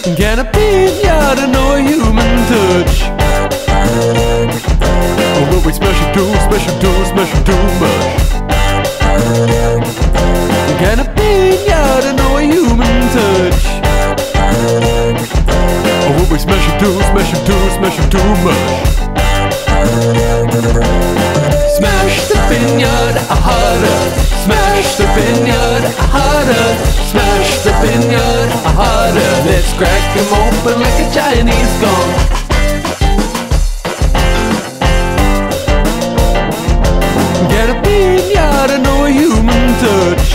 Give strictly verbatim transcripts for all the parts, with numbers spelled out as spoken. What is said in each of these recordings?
Can a pinata know a human touch? Or will we smash it too, smash it too, smash it too much? Can a pinata know a human touch? Or will we smash it too, smash it too, smash it too much? Smash the pinata harder, smash the pinata harder, smash the pinata harder. Let's crack him open like a Chinese gong. Get a pinata, know a human touch.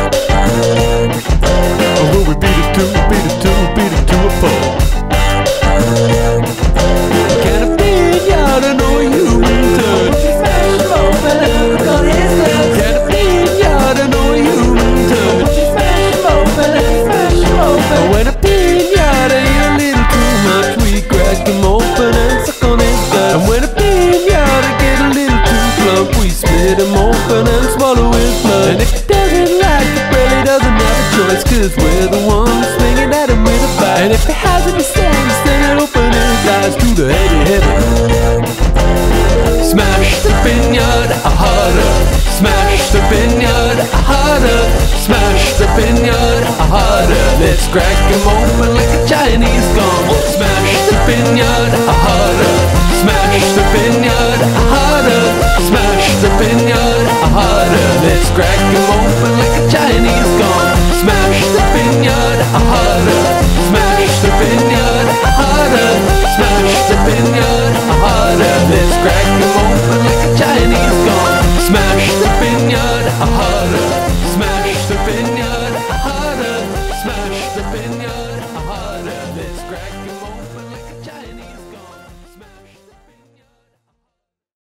Or will we beat it to, beat it to, beat it to a pulp? Get a pinata, know a human touch. Smash him open and look on his lips. Get a pinata, know a human touch. Smash him open and smash him open. When a pinata eat a little too much, we crack him open and suck on his gut. And when a pinata get a little too plump, we split him open and swallow his blood. And if he doesn't like it, well, he doesn't have a choice, cause we're the ones swinging at him with a bite. And if he has any sense, then he'll open his eyes to the heavy, heavy. Smash the pinata harder, smash the pinata harder, smash the pinata harder. Let's crack him open like a Chinese gong. Smash the pinata harder, smash the pinata harder, smash the pinata harder. Let's crack him open like a Chinese gong. Smash the pinata harder, smash the pinata harder, smash the pinata harder. Let's crack him open like a Chinese gong. Smash the pinata harder, smash the pinata harder, smash the pinata.